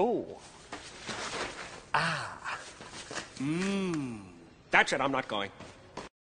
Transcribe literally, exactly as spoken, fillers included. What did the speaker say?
Oh. Ah. Mmm. That's it, I'm not going.